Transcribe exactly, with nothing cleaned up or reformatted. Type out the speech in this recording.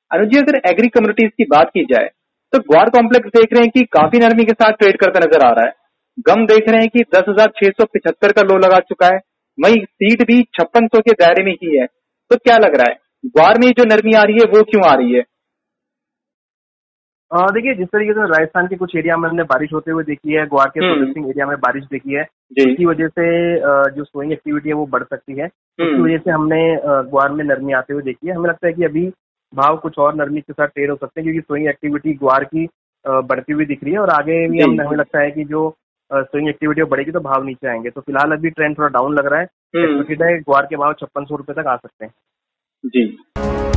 अनुज जी, अगर agree communities की बात की जाए तो ग्वार कॉम्प्लेक्स देख रहे हैं कि काफी नरमी के साथ ट्रेड करता नजर आ रहा है। गम देख रहे हैं कि दस हजार छह सौ पिछहत्तर का लो लगा चुका है। वहीं सीट भी छप्पन सौ के दायरे में ही है। तो क्या लग रहा है, ग्वार में जो नरमी आ रही है वो क्यों आ रही है? देखिए, जिस तरीके से राजस्थान के कुछ एरिया में हमने बारिश होते हुए देखी है, ग्वार के प्रोसेसिंग एरिया में बारिश देखी है, उसकी वजह से जो सोइंग एक्टिविटी है वो बढ़ सकती है। उसकी वजह से हमने ग्वार में नरमी आते हुए देखी है। हमें लगता है कि अभी भाव कुछ और नरमी के साथ ट्रेड हो सकते हैं, क्योंकि सोइंग एक्टिविटी ग्वार की बढ़ती हुई दिख रही है और आगे भी हम हमें लगता है कि जो सोइंग एक्टिविटी बढ़ेगी तो भाव नीचे आएंगे। तो फिलहाल अभी ट्रेंड थोड़ा डाउन लग रहा है। ग्वार के भाव छप्पन सौ रुपए तक आ सकते हैं। जी।